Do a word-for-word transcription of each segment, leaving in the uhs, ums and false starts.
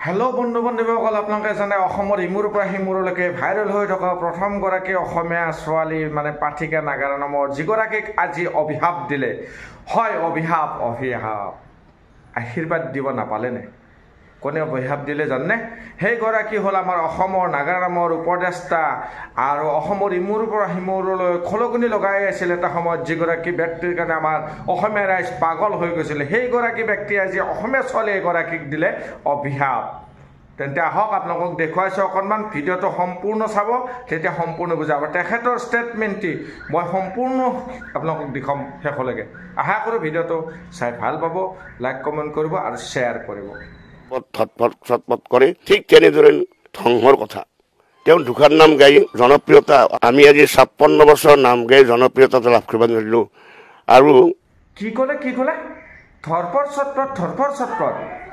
Hello' বন্ধু বান্ধৱীসকল, আপোনালোকে জানে অসমৰ ইমূৰৰ পৰা সিমূৰলৈকে ভাইৰেল হৈ থকা প্ৰথমগৰাকী অসমীয়া ছোৱালী মানে পাঠিকা নাগাৰা নামৰ যিগৰাকীক আজি অভিশাপ দিলে। হয়, অভিশাপ অভিশাপ আশীৰ্বাদ দিব নাপালেনে? কোনে অভিশাপ দিলে জানে? সেইগৰাকী হ'ল আমাৰ অসমৰ নাগাৰা নামৰ উপদেষ্টা আৰু অসমৰ ইমূৰৰ পৰা সিমূৰলৈ খলকনি লগাই আছিল এটা সময়ত, যিগৰাকী ব্যক্তিৰ কাৰণে আমাৰ অসমীয়া ৰাইজ পাগল হৈ গৈছিলে। সেইগৰাকী ব্যক্তিয়ে আজি অসমীয়া ছোৱালী এগৰাকীক দিলে অভিশাপ। তেন্তে আহক আপোনালোকক দেখুৱাইছোঁ, অকণমান ভিডিঅ'টো সম্পূৰ্ণ চাব, তেতিয়া সম্পূৰ্ণ বুজাব। তেখেতৰ ষ্টেটমেণ্টটি মই সম্পূৰ্ণ আপোনালোকক দেখুৱাম শেষলৈকে। আশা কৰোঁ ভিডিঅ'টো চাই ভাল পাব, লাইক কমেণ্ট কৰিব আৰু শ্বেয়াৰ কৰিব। থটফট ছটফট কৰে, ঠিক তেনেদৰে ধ্বংসৰ কথা। তেওঁ দুখাৰ নাম গাই জনপ্ৰিয়তা, আমি আজি ছাপন্ন বছৰ নাম গাই জনপ্ৰিয়তা লাভ কৰিব নোৱাৰিলোঁ। আৰু কি ক'লে কি ক'লে ধৰপৰ ছটপট ধৰপৰ ছটপট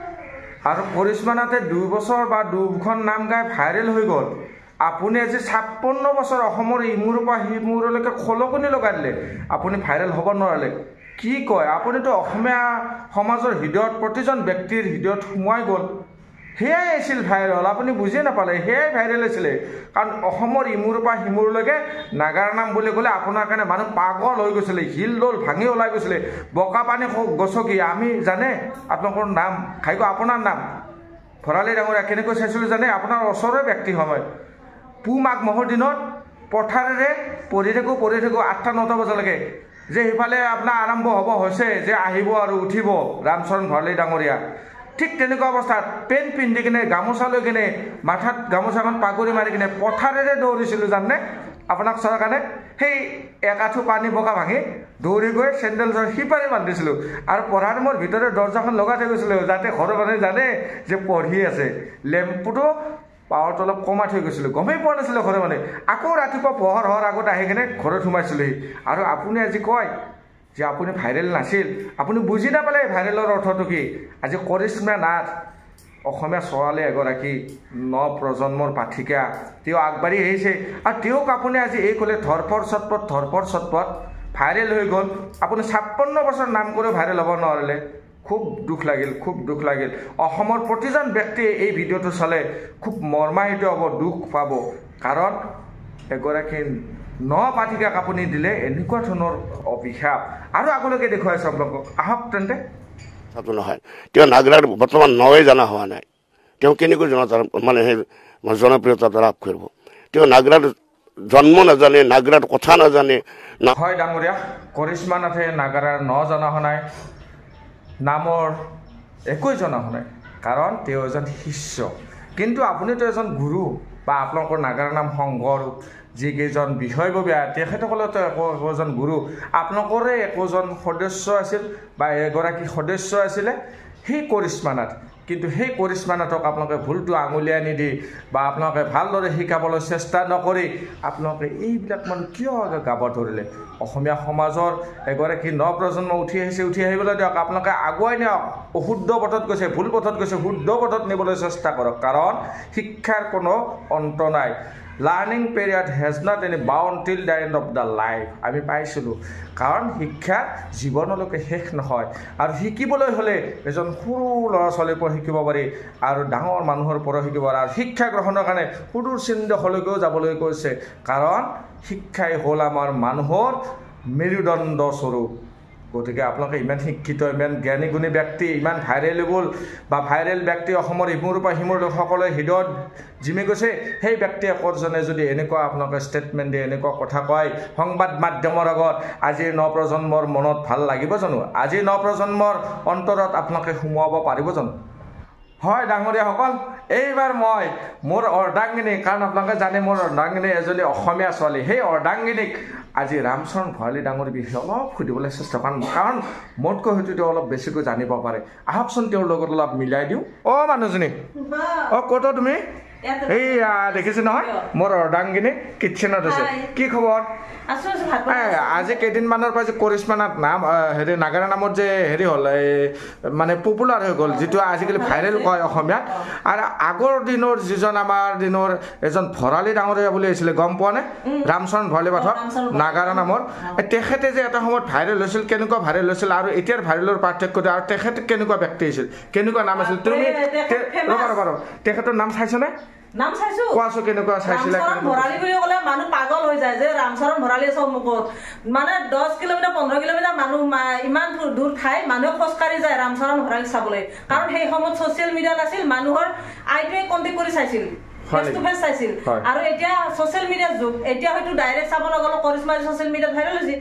আৰু কৰিশ্মা নাথে দুই বছৰ বা দুখন নাম গাই ভাইৰেল হৈ গ'ল। আপুনি আজি ছাপন্ন বছৰ অসমৰ ইমূৰৰ পৰা সিমূৰলৈকে খলকনি লগাই দিলে, আপুনি ভাইৰেল হ'ব নোৱাৰিলে। কি কয়? আপুনিতো অসমীয়া সমাজৰ হৃদয়ত, প্ৰতিজন ব্যক্তিৰ হৃদয়ত সোমাই গ'ল। সেয়াই আছিল ভাইৰেল, আপুনি বুজিয়ে নাপালে। সেয়াই ভাইৰেল আছিলে, কাৰণ অসমৰ ইমূৰৰ পৰা সিমূৰলৈকে নাগাৰা নাম বুলি ক'লে আপোনাৰ কাৰণে মানুহ পাগল হৈ গৈছিলে, শিল দল ভাঙি ওলাই গৈছিলে, বোকা পানী গছকি। আমি জানে আপোনালোকৰ নাম খাই গৈ আপোনাৰ নাম ভৰালী ডাঙৰীয়া কেনেকৈ চাইছিলোঁ জানে? আপোনাৰ ওচৰৰে ব্যক্তি সময় পুহ মাঘ মাহৰ দিনত পথাৰেৰে পঢ়ি থাকোঁ পঢ়ি থাকোঁ আঠটা নটা বজালৈকে, যে সিফালে আপোনাৰ আৰম্ভ হ'ব হৈছে যে আহিব আৰু উঠিব ৰামচৰণ ভৰালী ডাঙৰীয়া। ঠিক তেনেকুৱা অৱস্থাত পেণ্ট পিন্ধি কিনে গামোচা লৈ কিনে মাথাত গামোচাখন পাগুৰি মাৰি কিনে পথাৰেৰে দৌৰিছিলোঁ জানে আপোনাক চোৱাৰ কাৰণে। সেই এক আঁঠু পানী বোকা ভাঙি দৌৰি গৈ চেণ্ডেল যোৰ সিপাৰে বান্ধিছিলোঁ আৰু পঢ়াৰ ৰুমৰ ভিতৰত দৰ্জাখন লগাই থৈ গৈছিলোঁ, যাতে ঘৰৰ মানুহে জানে যে পঢ়ি আছে। লেম্পুটো পাৱাৰটো অলপ কমাই থৈ গৈছিলোঁ, গমেই পোৱা নাছিলোঁ ঘৰৰ মানুহে। আকৌ ৰাতিপুৱা পোহৰ হোৱাৰ আগত আহি কিনে ঘৰত সোমাইছিলোঁহি। আৰু আপুনি আজি কয় যে আপুনি ভাইৰেল নাছিল, আপুনি বুজি নাপালে ভাইৰেলৰ অৰ্থটো কি। আজি কৰিশ্মা নাথ অসমীয়া ছোৱালী এগৰাকী, ন প্ৰজন্মৰ পাঠিকা, তেওঁ আগবাঢ়ি আহিছে আৰু তেওঁক আপুনি আজি এই ক'লে ধৰপৰ ছটপট ধৰপৰ ছটপট ভাইৰেল হৈ গ'ল। আপুনি ছাপন্ন বছৰ নাম কৰিও ভাইৰেল হ'ব নোৱাৰিলে। খুব দুখ লাগিল, খুব দুখ লাগিল। অসমৰ প্ৰতিজন ব্যক্তিয়ে এই ভিডিঅ'টো চালে খুব মৰ্মাহিত হ'ব, দুখ পাব, কাৰণ এগৰাকী ন পাঠিকাক আপুনি দিলে এনেকুৱা ধৰণৰ অভিশাপ। আৰু আগলৈকে দেখুৱাইছোঁ আপোনালোকক, আহক তেন্তে। নহয়, তেওঁ নাগাৰাৰ বৰ্তমান নৱে জনা হোৱা নাই, তেওঁ কেনেকৈ জনতা মানে সেই জনপ্ৰিয়তা লাভ কৰিব। তেওঁ নাগাৰাৰ জন্ম নাজানে, নাগাৰাৰ কথা নাজানে। হয় ডাঙৰীয়া, কৰিশ্মা নাথে নাগাৰাৰ ন জনা হোৱা নাই, নামৰ একোৱে জনা হোৱা নাই, কাৰণ তেওঁ এজন শিষ্য। কিন্তু আপুনিতো এজন গুৰু বা আপোনালোকৰ নাগাৰা নাম সংঘৰ যিকেইজন বিষয়ববীয়া, তেখেতসকলেতো একো একোজন গুৰু, আপোনালোকৰে একোজন সদস্য আছিল বা এগৰাকী সদস্য আছিলে সেই কৰিশ্মা নাথ। কিন্তু সেই কৰিশ্মা নাথক আপোনালোকে ভুলটো আঙুলিয়াই নিদি বা আপোনালোকে ভালদৰে শিকাবলৈ চেষ্টা নকৰি আপোনালোকে এইবিলাক মানে কিয় গাব ধৰিলে? অসমীয়া সমাজৰ এগৰাকী ন প্ৰজন্ম উঠি আহিছে, উঠি আহিবলৈ দিয়ক। আপোনালোকে আগুৱাই নিয়ক। অশুদ্ধ পথত গৈছে, ভুল পথত গৈছে, শুদ্ধ পথত নিবলৈ চেষ্টা কৰক, কাৰণ শিক্ষাৰ কোনো অন্ত নাই। Learning period has not any bound till the end of the life. আমি পাইছিলোঁ, কাৰণ শিক্ষা জীৱনলৈকে শেষ নহয়। আৰু শিকিবলৈ হ'লে এজন সৰু ল'ৰা ছোৱালীৰ পৰা শিকিব পাৰি আৰু ডাঙৰ মানুহৰ পৰা শিকিব পাৰি। আৰু শিক্ষা গ্ৰহণৰ কাৰণে সুদূৰ চীনদেশলৈকেও যাবলৈ কৈছে, কাৰণ শিক্ষাই হ'ল আমাৰ মানুহৰ মেৰুদণ্ড স্বৰূপ। গতিকে আপোনালোকে ইমান শিক্ষিত, ইমান জ্ঞানী গুণী ব্যক্তি, ইমান ভাইৰেলেবল বা ভাইৰেল ব্যক্তি অসমৰ ইমূৰৰ পৰা সিমূৰ লোকসকলে হৃদয়ত জিমি গৈছে, সেই ব্যক্তি একজনে যদি এনেকুৱা আপোনালোকে ষ্টেটমেণ্ট দিয়ে, এনেকুৱা কথা কয় সংবাদ মাধ্যমৰ আগত, আজিৰ নপ্ৰজন্মৰ মনত ভাল লাগিব জানো? আজিৰ নপ্ৰজন্মৰ অন্তৰত আপোনালোকে সোমোৱাব পাৰিব জানো? হয় ডাঙৰীয়াসকল, এইবাৰ মই মোৰ অৰ্ধাংগিনী, কাৰণ আপোনালোকে জানে মোৰ অৰ্ধাংগিনী এজনী অসমীয়া ছোৱালী, সেই অৰ্ধাংগিনীক আজি ৰামচৰণ ভৰালী ডাঙৰীৰ বিষয়ে অলপ সুধিবলৈ চেষ্টা কৰিম, কাৰণ মোতকৈ হয়তো তেওঁ অলপ বেছিকৈ জানিব পাৰে। আহকচোন তেওঁৰ লগত অলপ মিলাই দিওঁ। অ' মানুহজনী, অ' ক'ত তুমি? এইয়া দেখিছে নহয় মোৰ অৰ্দাংগিনী কিটচেনত আছে কি খবৰ আজি কেইদিনমানৰ পৰা যে কৰিশ্মা নাথ নাম হেৰি নাগাৰা নামত যে হেৰি হ'ল এই মানে পপুলাৰ হৈ গ'ল যিটো আজিকালি ভাইৰেল কয় অসমীয়াত আৰু আগৰ দিনৰ যিজন আমাৰ দিনৰ এজন ভৰালী ডাঙৰীয়া বুলি আহিছিলে গম পোৱা নে ৰামচৰণ ভৰালী পাঠক নাগাৰা নামৰ তেখেতে যে এটা সময়ত ভাইৰেল হৈছিল কেনেকুৱা ভাইৰেল হৈছিল আৰু এতিয়াৰ ভাইৰেলৰ পাৰ্থক্যটো আৰু তেখেত কেনেকুৱা ব্যক্তি আছিল কেনেকুৱা নাম আছিল তুমি ৰবা ৰবা ৰবা তেখেতৰ নাম চাইছনে নাম চাইছো কোৱাছো কেনেকুৱা চাইছিলা ৰামচৰণ ভৰালী বুলি ক'লে মানুহ পাগল হৈ যায় যে ৰামচৰণ ভৰালী সন্মুখত মানে দহ কিলোমিটাৰ পোন্ধৰ কিলোমিটাৰ মানুহ ইমান দূৰ ঠাই মানুহ খোজকাঢ়ি যায় ৰামচৰণ ভৰালী চাবলৈ কাৰণ সেই সময়ত ছচিয়েল মিডিয়া নাছিল মানুহৰ আইটোৱে কণ্টেক্ট কৰি চাইছিল ফেচ টু ফেচ চাইছিল আৰু এতিয়া ছচিয়েল মিডিয়াৰ যুগ এতিয়া হয়তো ডাইৰেক্ট চাব নগ'লে কৰিশ্মা ছচিয়েল মিডিয়াত ভাইৰেল হৈছে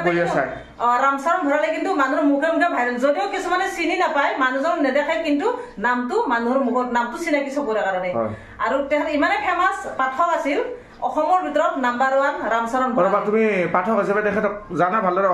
ৰামচৰণ ভৰালী কিন্তু মানুহৰ মুখে মুখে ভাইৰেল যদিও কিছুমানে চিনি নাপায় মানুহজন নেদেখায় কিন্তু নামটো মানুহৰ মুখত নামটো চিনাকি চবৰে কাৰণে আৰু তেখেত ইমানে ফেমাছ পাঠক আছিল অসমৰ ভিতৰত নাম্বাৰ ওৱান ৰামচৰণ ভৰালী তুমি পাঠক হিচাপে তেখেতক জানা ভালদৰে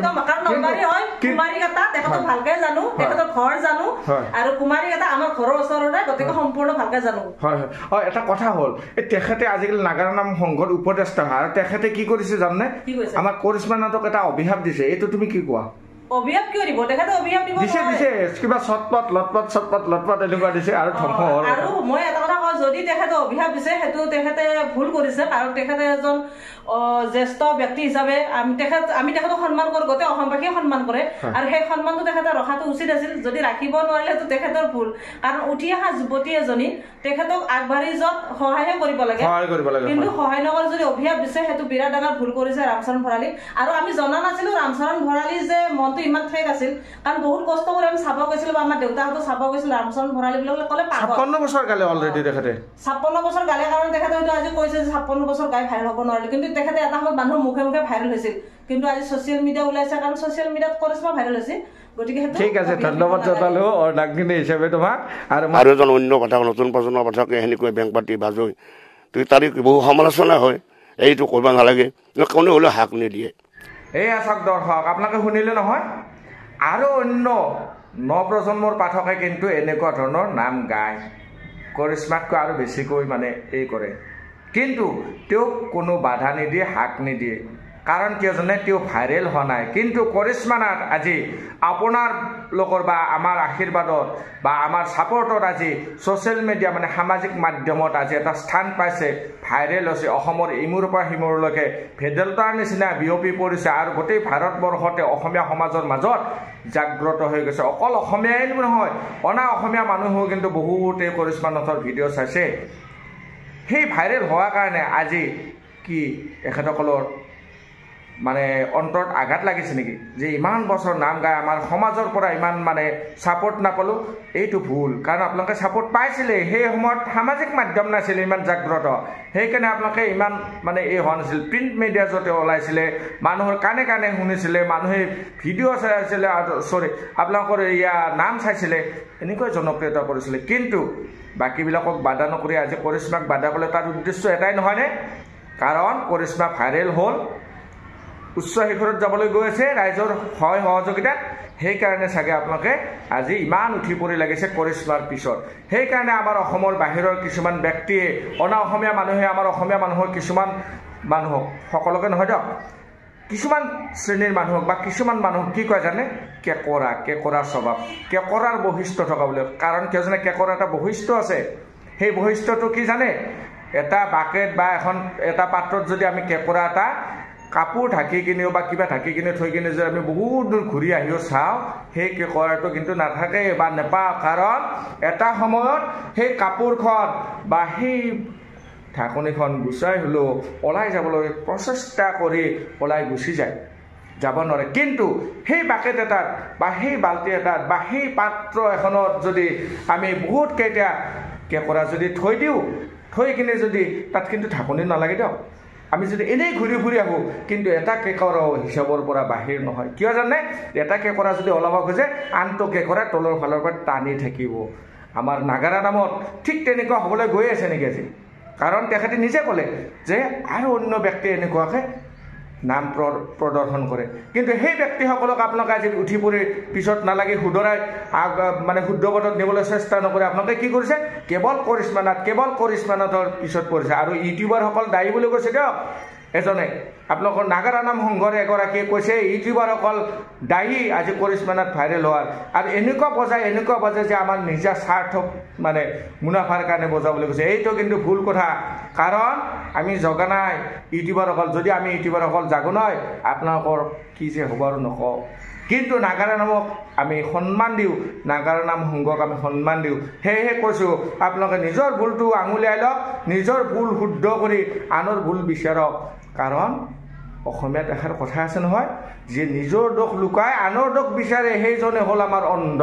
কুমাৰীকেইটা তেখেতক ভালকে জানো তেখেতৰ ঘৰ জানো আৰু কুমাৰীকেইটা আমাৰ ঘৰৰ ওচৰতে গতিকে সম্পূৰ্ণ ভালকে জানো হয় হয় এটা কথা হ'ল এই তেখেতে আজিকালি নাগাৰা নাম সংঘৰ উপদেষ্টা হয় আৰু তেখেতে কি কৰিছে জানে আমাৰ কৰিশ্মা নাথক এটা অভিশাপ দিছে এইটো তুমি কি কোৱা অভিশাপ কিয় দিব তেখেতে অভিশাপ দিব দিছে দিছে কিবা চটপট লটপট চটপট লটপট এনেকুৱা দিছে আৰু ধ্বংস হ'ল আৰু মই এটা কথা কওঁ যদি তেখেতে অভিশাপ দিছে সেইটো তেখেতে ভুল কৰিছে কাৰণ তেখেতে এজন জ্যেষ্ঠ ব্যক্তি হিচাপে আমি তেখেত আমি তেখেতক সন্মান কৰোঁ গোটেই অসমবাসীয়ে সন্মান কৰে আৰু সেই সন্মানটো তেখেতে ৰখাটো উচিত আছিল যদি ৰাখিব নোৱাৰিলে সেইটো তেখেতৰ ভুল কাৰণ উঠি অহা যুৱতী এজনী তেখেতক আগবাঢ়ি যোৱাত সহায়হে কৰিব লাগে কিন্তু সহায় নকৰি যদি অভিশাপ দিছে সেইটো বিৰাট ডাঙৰ ভুল কৰিছে ৰামচৰণ ভৰালী আৰু আমি জনা নাছিলো ৰামচৰণ ভৰালী যে মনটো ইমান ঠেক আছিল কাৰণ বহুত কষ্ট কৰি আমি চাব গৈছিলো বা আমাৰ দেউতাহঁতো চাব গৈছিল ৰামচৰণ ভৰালী বুলি ক'লে ছাপন্ন বছৰ গালে অলৰেডি তেখেতে ছাপন্ন বছৰ গালে কাৰণ তেখেতে হয়তো আজি কৈছে যে ছাপন্ন বছৰ গাই ভাইৰেল হ'ব নোৱাৰিলে কিন্তু তেখেতে এটা সময়ত মানুহৰ মুখে মুখে ভাইৰেল হৈছিল কিন্তু আজি ছচিয়েল মিডিয়া ওলাইছে কাৰণ ছচিয়েল মিডিয়াত কৰিশ্মা ভাইৰেল হৈছে গতিকে ঠিক আছে ধন্যবাদ জনালো অৰ্দাংগিনী হিচাপে তোমাক আৰু আৰু এজন অন্য কথা নতুন প্ৰজন্মৰ পাঠকে সেনেকৈ বেংক পাতি বাজৈ তুই তাৰিখ বহু সমালোচনা হয় এইটো কৰিব নালাগে কোনে হ'লেও হাক নিদিয়ে এই আছক দৰ্শক আপোনালোকে শুনিলে নহয় আৰু অন্য নপ্ৰজন্মৰ পাঠকে কিন্তু এনেকুৱা ধৰণৰ নাম গায় কৰিশ্মাতকৈ আৰু বেছিকৈ মানে এই কৰে কিন্তু তেওঁক কোনো বাধা নিদিয়ে হাক নিদিয়ে কাৰণ কিয় জানে তেওঁ ভাইৰেল হোৱা নাই কিন্তু কৰিশ্মা নাথ আজি আপোনাৰ লোকৰ বা আমাৰ আশীৰ্বাদত বা আমাৰ ছাপৰ্টত আজি ছ'চিয়েল মিডিয়া মানে সামাজিক মাধ্যমত আজি এটা স্থান পাইছে ভাইৰেল হৈছে অসমৰ ইমূৰৰ পৰা সিমূৰলৈকে ভেদাইলতাৰ নিচিনা বিয়পি পৰিছে আৰু গোটেই ভাৰতবৰ্ষতে অসমীয়া সমাজৰ মাজত জাগ্ৰত হৈ গৈছে অকল অসমীয়াই নহয় অনা অসমীয়া মানুহেও কিন্তু বহুতে কৰিশ্মা নাথৰ ভিডিঅ' চাইছে সেই ভাইৰেল হোৱাৰ কাৰণে আজি কি এখেতসকলৰ মানে অন্তৰত আঘাত লাগিছে নেকি যে ইমান বছৰ নাম গাই আমাৰ সমাজৰ পৰা ইমান মানে ছাপৰ্ট নাপালোঁ এইটো ভুল কাৰণ আপোনালোকে ছাপৰ্ট পাইছিলে সেই সময়ত সামাজিক মাধ্যম নাছিলে ইমান জাগ্ৰত সেইকাৰণে আপোনালোকে ইমান মানে এই হোৱা নাছিল প্ৰিণ্ট মিডিয়া য'তে ওলাইছিলে মানুহৰ কাণে কাণে শুনিছিলে মানুহে ভিডিঅ' চাইছিলে চৰি আপোনালোকৰ এয়া নাম চাইছিলে এনেকৈ জনপ্ৰিয়তা কৰিছিলে কিন্তু বাকীবিলাকক বাধা নকৰি আজি কৰিশ্মাক বাধা কৰিলে তাৰ উদ্দেশ্য এটাই নহয়নে কাৰণ কৰিশ্মা ভাইৰেল হ'ল উচ্চ শিখৰত যাবলৈ গৈ আছে ৰাইজৰ সহায় সহযোগিতাত সেইকাৰণে চাগে আপোনালোকে আজি ইমান উঠি পৰি লাগিছে কৰিশ্মাৰ পিছত সেইকাৰণে আমাৰ অসমৰ বাহিৰৰ কিছুমান ব্যক্তিয়ে অনা অসমীয়া মানুহে আমাৰ অসমীয়া মানুহৰ কিছুমান মানুহক সকলোকে নহয় দিয়ক কিছুমান শ্ৰেণীৰ মানুহক বা কিছুমান মানুহক কি কয় জানে কেকৰা কেকৰা স্বভাৱ কেকৰাৰ বৈশিষ্ট্য থকা বুলি কাৰণ কিয় জানে কেকৰা এটা বৈশিষ্ট্য আছে সেই বৈশিষ্ট্যটো কি জানে এটা বাকেট বা এখন এটা পাত্ৰত যদি আমি কেকৰা এটা কাপোৰ ঢাকি কিনেও বা কিবা ঢাকি কিনে থৈ কিনে যে আমি বহুত দূৰ ঘূৰি আহিও চাওঁ সেই কেকৰাটো কিন্তু নাথাকে বা নেপাওঁ কাৰণ এটা সময়ত সেই কাপোৰখন বা সেই ঢাকনিখন গুচাই হ'লেও ওলাই যাবলৈ প্ৰচেষ্টা কৰি ওলাই গুচি যায় যাব নোৱাৰে কিন্তু সেই বাকেট এটাত বা সেই বাল্টি এটাত বা সেই পাত্ৰ এখনত যদি আমি বহুত কেইটা কেকৰা যদি থৈ দিওঁ থৈ কিনে যদি তাত কিন্তু ঢাকনি নালাগে দিয়ক আমি যদি এনেই ঘূৰি ঘূৰি আহোঁ কিন্তু এটা কেকৰাও হিচাপৰ পৰা বাহিৰ নহয় কিয় জানে এটা কেকৰা যদি ওলাব খোজে আনটো কেকৰা তলৰ ফালৰ পৰা টানি থাকিব আমাৰ নাগাৰা নামত ঠিক তেনেকুৱা হ'বলৈ গৈ আছে নেকি আজি কাৰণ তেখেতে নিজে ক'লে যে আৰু অন্য ব্যক্তি এনেকুৱাকৈ নাম প্ৰদৰ্শন কৰে কিন্তু সেই ব্যক্তিসকলক আপোনালোকে আজি উঠি পৰি পিছত নালাগি শুধৰাই মানে শুদ্ধ পথত নিবলৈ চেষ্টা নকৰে আপোনালোকে কি কৰিছে কেৱল কৰিশ্মা নাথ কেৱল কৰিশ্মা নাথৰ পিছত পৰিছে আৰু ইউটিউবাৰসকল দায়ী বুলি কৈছে দিয়ক এজনে আপোনালোকৰ নাগাৰা নাম সংঘৰ এগৰাকীয়ে কৈছে ইউটিউবাৰসকল দায়ী আজি কৰিশ্মা নাথ ভাইৰেল হোৱাৰ আৰু এনেকুৱা বজায় এনেকুৱা বজায় যে আমাৰ নিজা স্বাৰ্থ মানে মুনাফাৰ কাৰণে বজাবলৈ কৈছে এইটো কিন্তু ভুল কথা কাৰণ আমি জগা নাই ইউটিউবাৰসকল যদি আমি ইউটিউবাৰসকল জাগো নহয় আপোনালোকৰ কি যে হ'ব আৰু নকওঁ কিন্তু নাগাৰা নামক আমি সন্মান দিওঁ নাগাৰা নাম সংঘক আমি সন্মান দিওঁ সেয়েহে কৈছোঁ আপোনালোকে নিজৰ ভুলটো আঙুলিয়াই লওক নিজৰ ভুল শুদ্ধ কৰি আনৰ ভুল বিচাৰক কাৰণ অসমীয়াত এষাৰ কথা আছে নহয় যে নিজৰ দোষ লুকাই আনৰ দোষ বিচাৰে সেইজনে হ'ল আমাৰ অন্ধ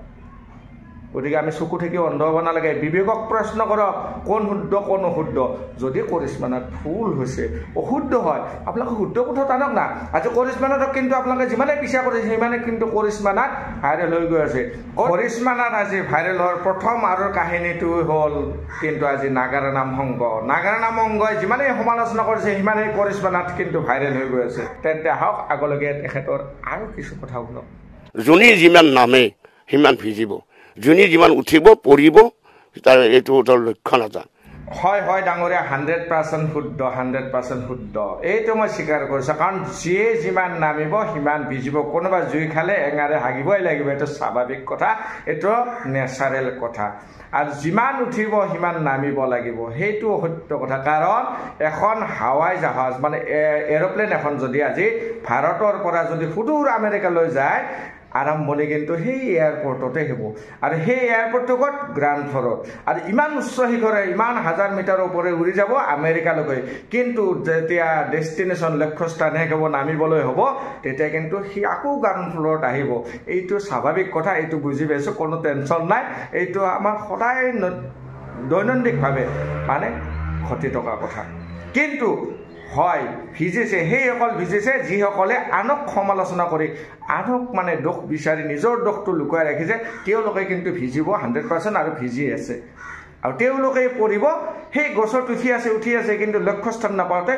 গতিকে আমি চকু থাকি অন্ধ হ'ব নালাগে বিবেকক প্ৰশ্ন কৰক কোন শুদ্ধ কোন অশুদ্ধ যদি কৰিশ্মা নাথ ভুল হৈছে অশুদ্ধ হয় আপোনালোকে শুদ্ধ পথত আনক না আজি কৰিশ্মা নাথক কিন্তু আপোনালোকে যিমানে পিছা কৰিছে সিমানে কিন্তু কৰিশ্মা নাথ ভাইৰেল হৈ গৈ আছে কৰিশ্মা নাথ আজি ভাইৰেল হোৱাৰ প্ৰথম আৰু কাহিনীটো হ'ল কিন্তু আজি নাগাৰা নাম সংঘ নাগাৰা নাম সংঘই যিমানেই সমালোচনা কৰিছে সিমানেই কৰিশ্মা নাথ কিন্তু ভাইৰেল হৈ গৈ আছে তেন্তে আহক আগলৈকে তেখেতৰ আৰু কিছু কথা শুনক যোনে যিমান নামে সিমান ভিজিব যোনে যিমান উঠিব পঢ়িব তাৰ এইটো তাৰ লক্ষণ এটা হয় হয় ডাঙৰীয়া হাণ্ড্ৰেড পাৰ্চেণ্ট শুদ্ধ হাণ্ড্ৰেড পাৰ্চেণ্ট শুদ্ধ এইটো মই স্বীকাৰ কৰিছোঁ কাৰণ যিয়ে যিমান নামিব সিমান ভিজিব কোনোবা জুই খালে এঙাৰে হাগিবই লাগিব এইটো স্বাভাৱিক কথা এইটো নেচাৰেল কথা আৰু যিমান উঠিব সিমান নামিব লাগিব সেইটো সত্য কথা কাৰণ এখন হাৱাই জাহাজ মানে এৰোপ্লেন এখন যদি আজি ভাৰতৰ পৰা যদি সুদূৰ আমেৰিকালৈ যায় আৰম্ভণি কিন্তু সেই এয়াৰপৰ্টতে হ'ব আৰু সেই এয়াৰপৰ্টটো ক'ত গ্ৰাউণ্ড ফ্ল'ৰত আৰু ইমান উচ্চ শিখৰে ইমান হাজাৰ মিটাৰ ওপৰে উৰি যাব আমেৰিকালৈকে কিন্তু যেতিয়া ডেষ্টিনেশ্যন লক্ষ্যস্থান শেষ হ'ব নামিবলৈ হ'ব তেতিয়া কিন্তু সি আকৌ গ্ৰাউণ্ড ফ্ল'ৰত আহিব এইটো স্বাভাৱিক কথা এইটো বুজি পাইছোঁ কোনো টেনশ্যন নাই এইটো আমাৰ সদায় দৈনন্দিনভাৱে মানে ঘটি থকা কথা কিন্তু হয় ভিজিছে সেইসকল ভিজিছে যিসকলে আনক সমালোচনা কৰি আনক মানে দোষ বিচাৰি নিজৰ দোষটো লুকুৱাই ৰাখিছে তেওঁলোকে কিন্তু ভিজিব হাণ্ড্ৰেড পাৰ্চেণ্ট আৰু ভিজি আছে আৰু তেওঁলোকে পঢ়িব সেই গছত উঠি আছে উঠি আছে কিন্তু লক্ষ্যস্থান নাপাওঁতে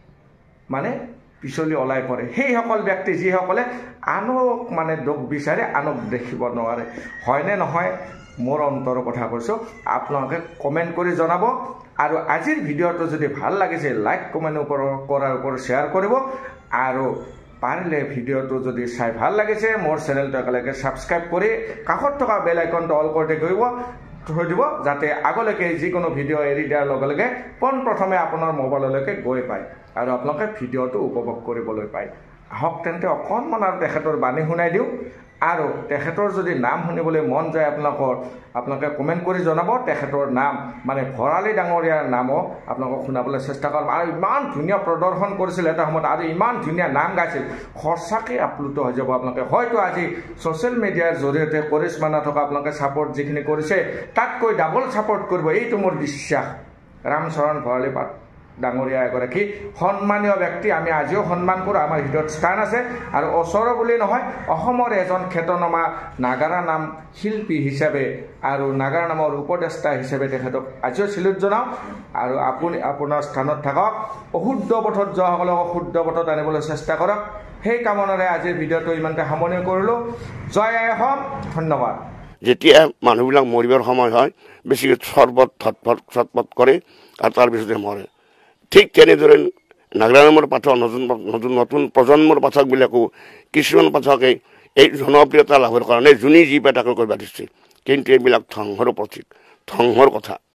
মানে পিছলি ওলাই পৰে সেইসকল ব্যক্তি যিসকলে আনক মানে দোষ বিচাৰে আনক দেখিব নোৱাৰে হয়নে নহয় মোৰ অন্তৰৰ কথা কৈছোঁ আপোনালোকে কমেণ্ট কৰি জনাব আৰু আজিৰ ভিডিঅ'টো যদি ভাল লাগিছে লাইক কমেণ্ট ওপৰ কৰাৰ ওপৰত শ্বেয়াৰ কৰিব আৰু পাৰিলে ভিডিঅ'টো যদি চাই ভাল লাগিছে মোৰ চেনেলটো একেলগে ছাবস্ক্ৰাইব কৰি কাষত থকা বেল আইকনটো অল কৰি কৰিব থৈ দিব যাতে আগলৈকে যিকোনো ভিডিঅ' এৰি দিয়াৰ লগে লগে পোনপ্ৰথমে আপোনাৰ মোবাইললৈকে গৈ পায় আৰু আপোনালোকে ভিডিঅ'টো উপভোগ কৰিবলৈ পায় আহক তেন্তে অকণমান আৰু তেখেতৰ বাণী শুনাই দিওঁ আৰু তেখেতৰ যদি নাম শুনিবলৈ মন যায় আপোনালোকৰ আপোনালোকে কমেণ্ট কৰি জনাব তেখেতৰ নাম মানে ভৰালী ডাঙৰীয়াৰ নামো আপোনালোকক শুনাবলৈ চেষ্টা কৰিম আৰু ইমান ধুনীয়া প্ৰদৰ্শন কৰিছিল এটা সময়ত আৰু ইমান ধুনীয়া নাম গাইছিল সঁচাকৈ আপ্লুত হৈ যাব আপোনালোকে হয়তো আজি ছ'চিয়েল মিডিয়াৰ জৰিয়তে কৰিশ্মা নাথক আপোনালোকে ছাপোৰ্ট যিখিনি কৰিছে তাতকৈ ডাবল ছাপোৰ্ট কৰিব এইটো মোৰ বিশ্বাস ৰামচৰণ ভৰালী পাঠ ডাঙৰীয়া এগৰাকী সন্মানীয় ব্যক্তি আমি আজিও সন্মান কৰোঁ আমাৰ হৃদয়ত স্থান আছে আৰু ওচৰৰ বুলি নহয় অসমৰ এজন খ্যাতনামা নাগাৰা নাম শিল্পী হিচাপে আৰু নাগাৰা নামৰ উপদেষ্টা হিচাপে তেখেতক আজিও চিলুট জনাওঁ আৰু আপুনি আপোনাৰ স্থানত থাকক অশুদ্ধ পথত যোৱাসকলক শুদ্ধ পথত আনিবলৈ চেষ্টা কৰক সেই কামনাৰে আজিৰ ভিডিঅ'টো ইমানতে সামৰণি কৰিলোঁ জয় আই অসম ধন্যবাদ যেতিয়া মানুহবিলাক মৰিবৰ সময় হয় বেছিকৈ চৰ্বত থটফট চটপট কৰে আৰু তাৰপিছতে মৰে ঠিক তেনেদৰে নাগাৰা নামৰ পাঠক নতুন নতুন নতুন প্ৰজন্মৰ পাঠকবিলাকো কিছুমান পাঠকে এই জনপ্ৰিয়তা লাভৰ কাৰণে যোনে যি পাই তাকে কৰিব দিছে কিন্তু এইবিলাক ধ্বংসৰ প্ৰতীক ধ্বংসৰ কথা